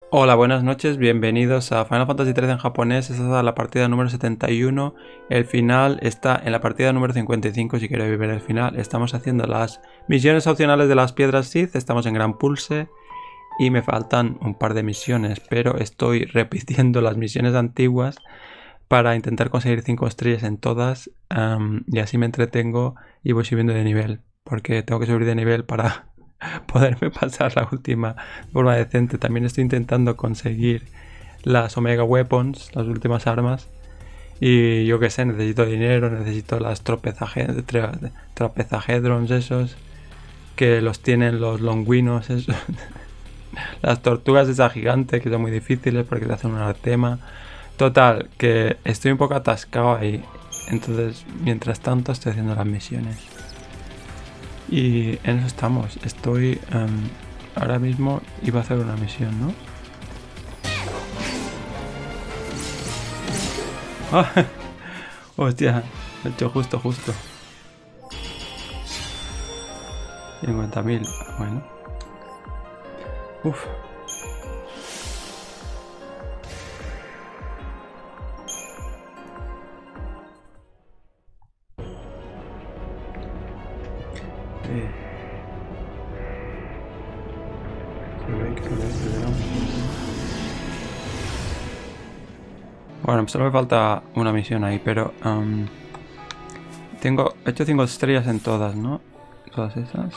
Hola, buenas noches, bienvenidos a Final Fantasy XIII en japonés. Esta es la partida número 71. El final está en la partida número 55. Si queréis ver el final, estamos haciendo las misiones opcionales de las piedras Sith. Estamos en Gran Pulse y me faltan un par de misiones, pero estoy repitiendo las misiones antiguas para intentar conseguir 5 estrellas en todas, y así me entretengo y voy subiendo de nivel, porque tengo que subir de nivel para poderme pasar la última de forma decente. También estoy intentando conseguir las Omega Weapons, las últimas armas. Y yo que sé, necesito dinero, necesito las tropezahedrons esos, que los tienen los longuinos esos. Las tortugas esa gigante, que son muy difíciles porque te hacen un artema. Total, que estoy un poco atascado ahí. Entonces, mientras tanto, estoy haciendo las misiones. Y en eso estamos. Estoy... ahora mismo iba a hacer una misión, ¿no? ¡Ah! Hostia, he hecho justo. 50.000. Bueno. Uf. Bueno, solo me falta una misión ahí, pero he hecho 5 estrellas en todas, ¿no? Todas esas.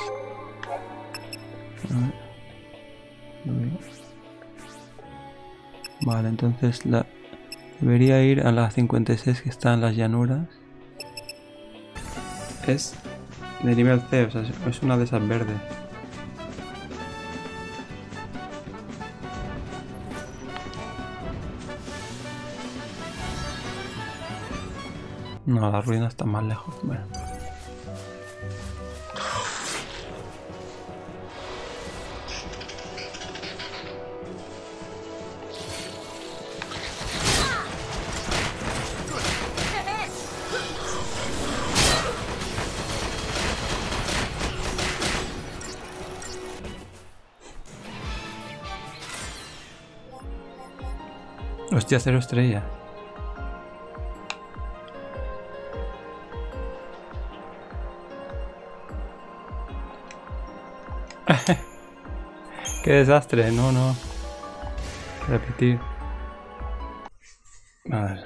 Vale, entonces debería ir a la 56 que está en las llanuras. Es de nivel C, o sea, es una de esas verdes. No, las ruinas están más lejos. Bueno. Hostia, 0 estrellas. Qué desastre, no. Repetir. A ver.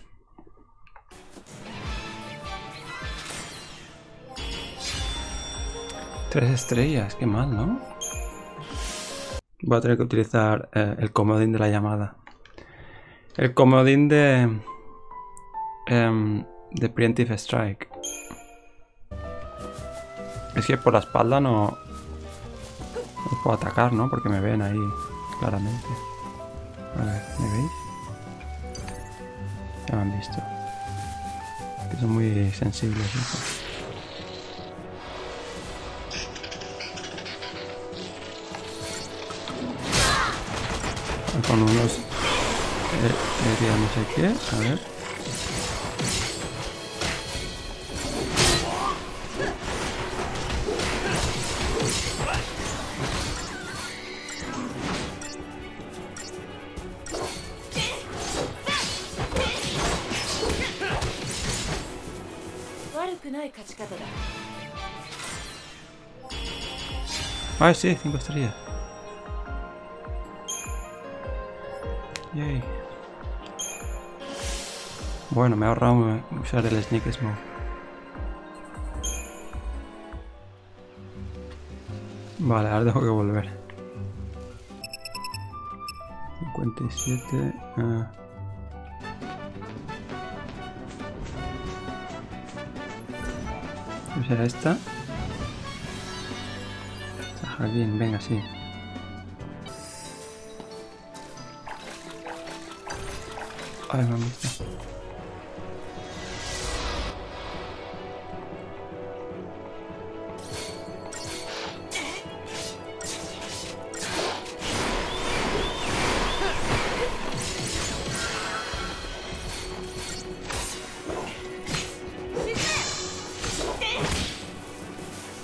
3 estrellas, qué mal, ¿no? Voy a tener que utilizar el comodín de la llamada. El comodín de Preemptive Strike. Es que por la espalda no puedo atacar, ¿no? Porque me ven ahí claramente. A ver, ¿me veis? Ya me han visto. Que son muy sensibles, ¿no? Con unos no sé qué, a ver. Ay, sí, 5 estrellas. Yay. Bueno, me he ahorrado usar el Sneak Smoke. Vale, ahora tengo que volver. 57. ¿Qué será esta? Jardín, venga, sí. Ay, me han visto.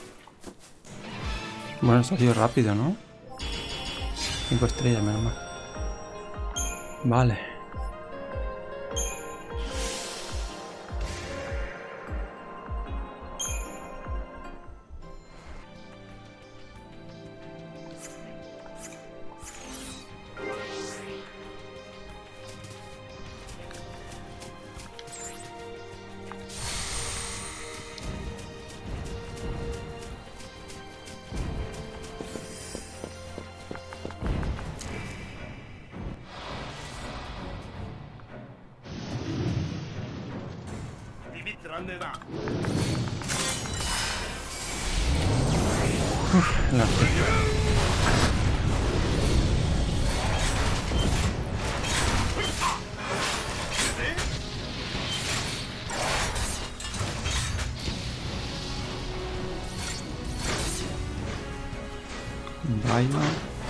Bueno, esto ha sido rápido, ¿no? 5 estrellas, menos mal. Vale. La... Baila.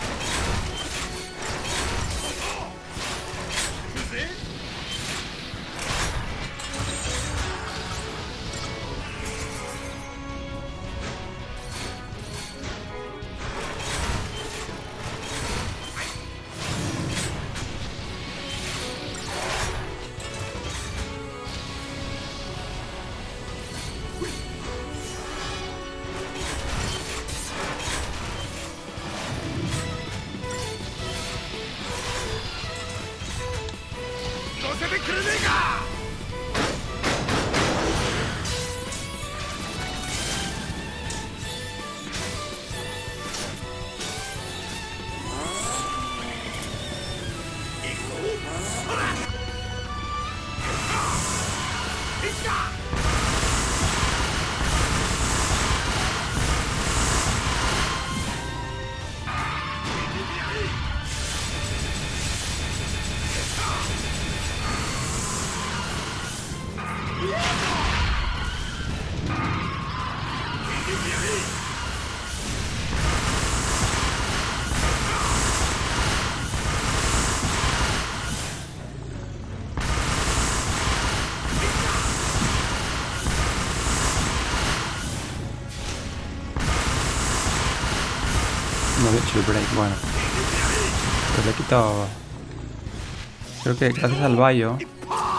No le he hecho el break, bueno. Pues le he quitado... Creo que gracias al Bayo... Le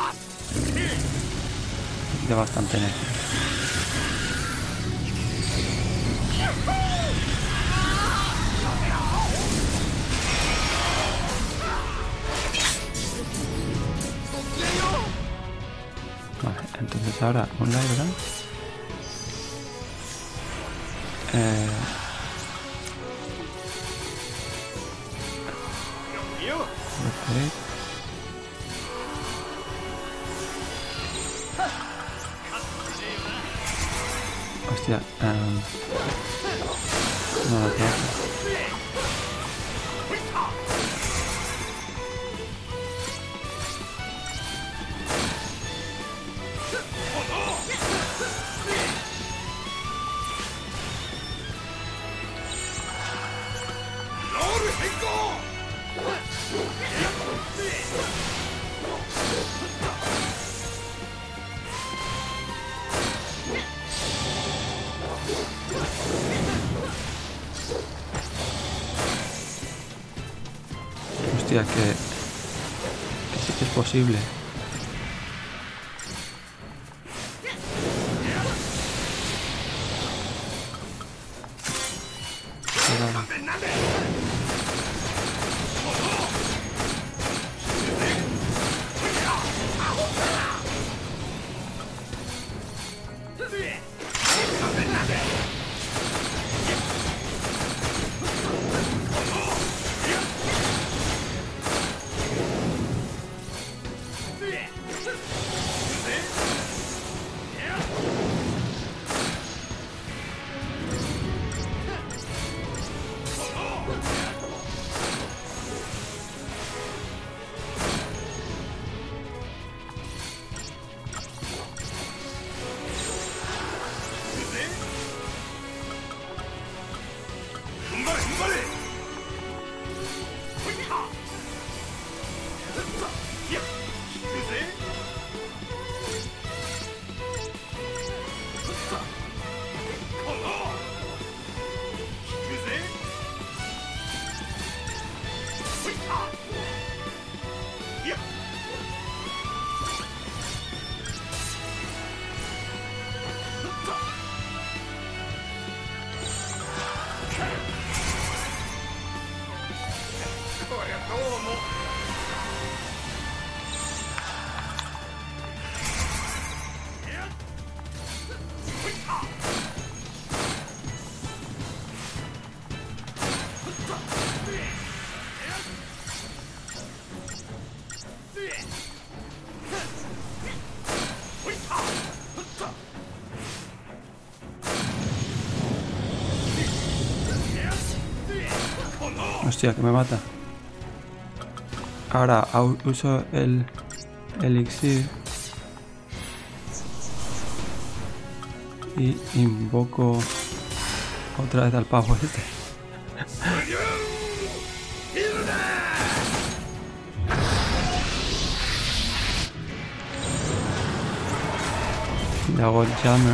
he quitado bastante energía. Vale, entonces ahora un live dance. Hostia, no lo tengo. Hostia, que sí que es posible. Hostia, que me mata. Ahora uso el elixir y invoco otra vez al pavo este. Le hago el jammer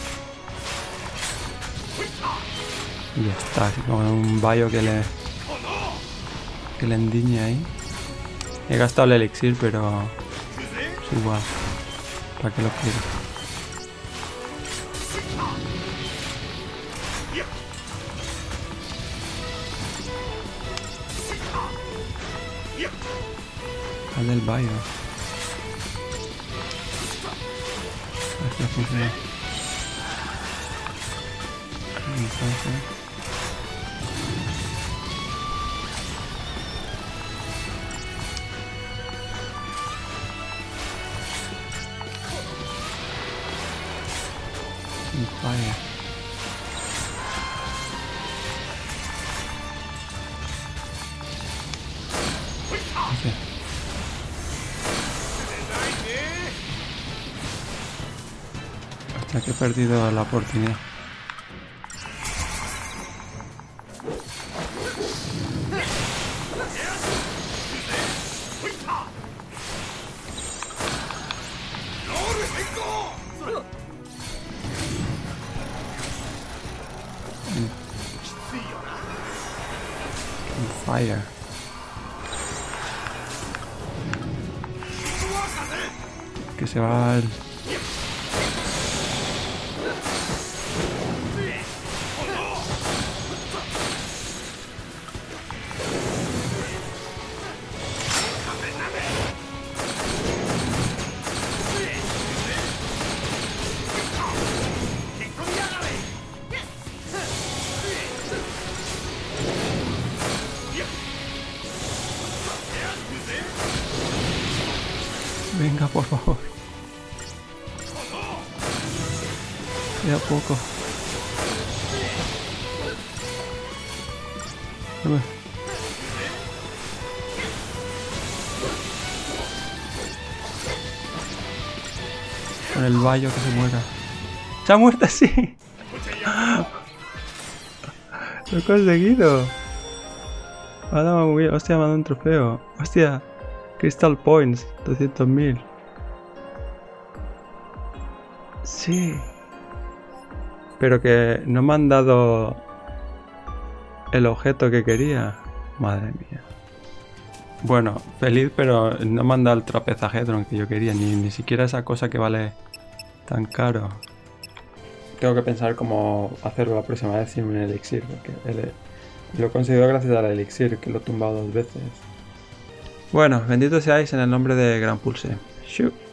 y ya está, así como un bayo que le endiñe ahí. He gastado el elixir, pero es igual. ¿Para qué lo quiero? Haz del bayo. Así funciona. Entonces... Fire. Okay. Hasta que he perdido la oportunidad. Fire. Que se va el... Venga, por favor. Queda poco. A ver. Con el bayo que se muera. ¡Se ha muerto así! ¡Lo he conseguido! Ahora muy bien. Hostia, me ha dado un trofeo. Hostia. Crystal Points, 200.000. Sí. Pero que no me han dado el objeto que quería. Madre mía. Bueno, feliz, pero no me han dado el trapezajedron que yo quería. Ni siquiera esa cosa que vale tan caro. Tengo que pensar cómo hacerlo la próxima vez sin un elixir. Porque lo he conseguido gracias al elixir, que lo he tumbado 2 veces. Bueno, benditos seáis en el nombre de Gran Pulse. Shoo.